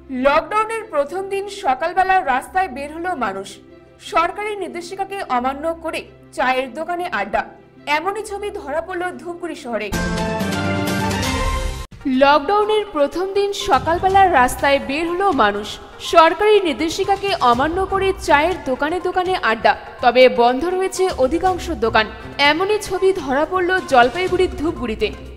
লকডাউনের প্রথম দিন সকালবেলা রাস্তায় বের হলো মানুষ। সরকারি নির্দেশিকাকে অমান্য করে চায়ের দোকানে আড্ডা, এমনই ছবি ধরা পড়ল ধূপগুড়ি শহরে। লকডাউনের প্রথম দিন সকালবেলা রাস্তায় বের হলো মানুষ। সরকারি নির্দেশিকাকে অমান্য করে চায়ের দোকানে দোকানে আড্ডা, তবে বন্ধ রয়েছে অধিকাংশ দোকান, এমনই ছবি ধরা পড়ল জলপাইগুড়ির ধূপগুড়িতে।